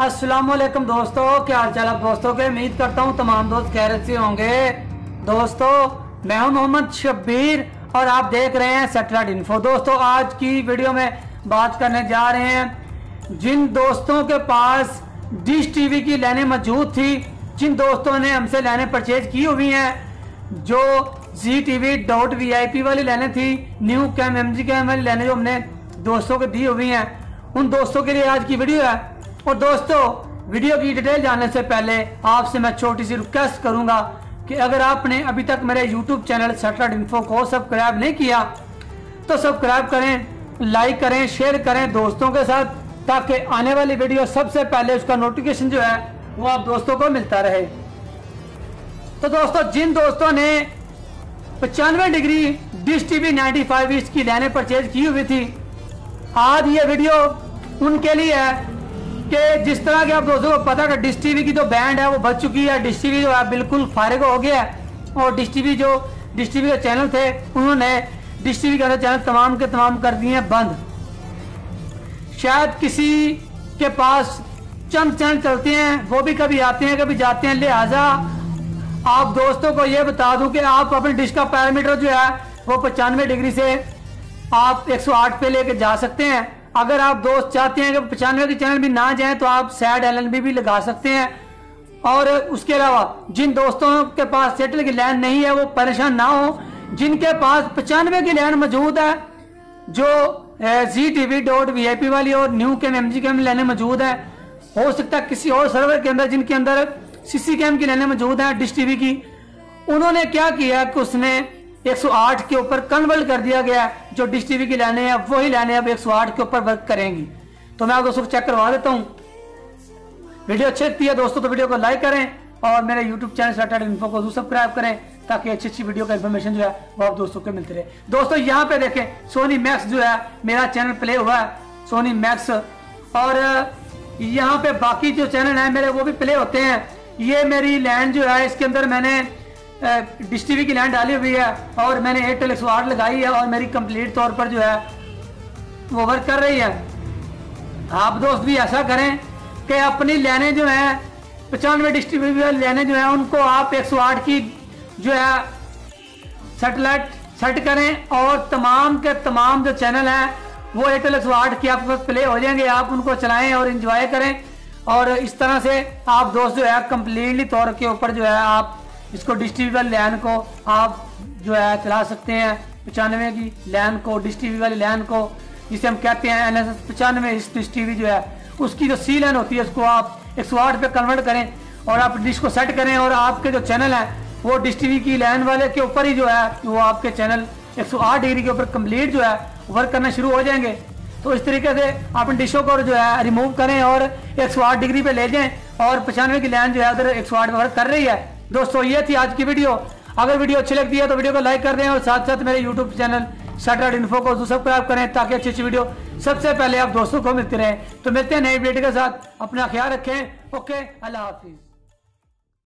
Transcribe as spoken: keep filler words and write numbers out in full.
अस्सलाम वालेकुम दोस्तों, क्या हाल चाल आप दोस्तों के। उम्मीद करता हूँ तमाम दोस्त खैरियत से होंगे। दोस्तों मैं हूँ मोहम्मद शब्बीर और आप देख रहे हैं सैटेलाइट इन्फो। दोस्तों आज की वीडियो में बात करने जा रहे हैं जिन दोस्तों के पास डिश टीवी की लाइनें मौजूद थी, जिन दोस्तों ने हमसे लाइनें परचेज की हुई हैं, जो जी टीवी डॉट वी आई पी वाली लाइनें थी, न्यू कैम एम जी कैम वाली लाइनें जो हमने दोस्तों को दी हुई हैं, उन दोस्तों के लिए आज की वीडियो है। और दोस्तों वीडियो की डिटेल जानने से पहले आपसे मैं छोटी सी रिक्वेस्ट करूंगा कि अगर आपने अभी तक मेरे यूट्यूब चैनल सैटेलाइट इन्फो को सब्सक्राइब नहीं किया तो सब्सक्राइब करें, लाइक करें, शेयर करें दोस्तों के साथ, ताकि आने वाली वीडियो सबसे पहले उसका नोटिफिकेशन जो है वो आप दोस्तों को मिलता रहे। तो दोस्तों जिन दोस्तों ने पचानवे degree dish TV ninety five inch की लाइनें परचेज की हुई थी, आज ये वीडियो उनके लिए है कि जिस तरह के आप दोस्तों को पता है डिश टीवी की जो बैंड है वो बच चुकी है, डिश टीवी जो है बिल्कुल फारिग हो गया है और डिश टीवी जो डिश टीवी के चैनल थे उन्होंने डिश टीवी के चैनल तमाम के तमाम कर दिए हैं बंद। शायद किसी के पास चंद चैनल चलते हैं, वो भी कभी आते हैं कभी जाते हैं। लिहाजा आप दोस्तों को ये बता दूं कि आप अपने डिश का पैरामीटर जो है वो पचानवे डिग्री से आप एक सौ आठ पे लेके जा सकते हैं। अगर आप दोस्त चाहते हैं कि पचानवे के चैनल भी ना जाएं तो आप सैड एल एन बी भी लगा सकते हैं। और उसके अलावा जिन दोस्तों के पास सेटल की लाइन नहीं है वो परेशान ना हो, जिनके पास पचानवे की लाइन मौजूद है, जो जी टीवी डॉट वी आई पी वाली और न्यू कैम एम जी कैम लाइनें मौजूद है, हो सकता है किसी और सर्वर के अंदर जिनके अंदर सी सी कैम की लाइनें मौजूद है डिश टीवी की, उन्होंने क्या किया कि उसने एक सौ आठ के ऊपर कन्वर्ट कर दिया गया। जो डिश टीवी की लाइनें हैं वही लाइनें अब एक सौ आठ के ऊपर वर्क करेंगी। तो मैं आप दोस्तों को चेक करवा देता हूं। वीडियो अच्छी लगती है दोस्तों तो वीडियो को लाइक करें और मेरे यूट्यूब चैनल सैटेलाइट इन्फो को सब्सक्राइब करें, ताकि अच्छी अच्छी वीडियो का इन्फॉर्मेशन जो है वो आप दोस्तों को मिलती रहे। दोस्तों यहाँ पे देखें सोनी मैक्स जो है मेरा चैनल प्ले हुआ है, सोनी मैक्स, और यहाँ पे बाकी जो चैनल है मेरे वो भी प्ले होते हैं। ये मेरी लैंड जो है इसके अंदर मैंने डिश टीवी की लाइन डाली हुई है और मैंने एयरटेल एक सौ आठ लगाई है और मेरी कंप्लीट तौर पर जो है वो वर्क कर रही है। आप दोस्त भी ऐसा करें कि अपनी लाइनें जो है पचानवे डिश टीवी वाली लाइनें जो है उनको आप एक सौ आठ की जो है सैटेलाइट सेट करें और तमाम के तमाम जो चैनल हैं वो एयरटेल एक सौ आठ की आपके पास प्ले हो जाएंगे। आप उनको चलाएं और इंजॉय करें और इस तरह से आप दोस्त जो है कम्प्लीटली तौर के ऊपर जो है आप इसको डिश टीवी वाली लैन को आप जो है चला सकते हैं। पचानवे की लैन को, डिश टीवी वाली लैन को जिसे हम कहते हैं एन एस एस पचानवे डिश टीवी जो है उसकी जो सी लैन होती है उसको आप एक सौ आठ पे कन्वर्ट करें और आप डिश को सेट करें और आपके जो चैनल हैं वो डिश टीवी की लैन वाले के ऊपर ही जो है वो आपके चैनल एक सौ आठ डिग्री के ऊपर कंप्लीट जो है वर्क करना शुरू हो जाएंगे। तो इस तरीके से आप इन डिशों को जो है रिमूव करें और एक सौ आठ डिग्री पे ले जाएं और पचानवे की लैन जो है उधर एक सौ आठ पे वर्क कर रही है। दोस्तों ये थी आज की वीडियो। अगर वीडियो अच्छी लगती है तो वीडियो को लाइक कर दें और साथ साथ मेरे यूट्यूब चैनल सैटेलाइट इन्फो को सब्सक्राइब करें, ताकि अच्छी अच्छी वीडियो सबसे पहले आप दोस्तों को मिलती रहे। तो मिलते हैं नई वीडियो के साथ, अपना ख्याल रखें। ओके, अल्लाह हाफिज।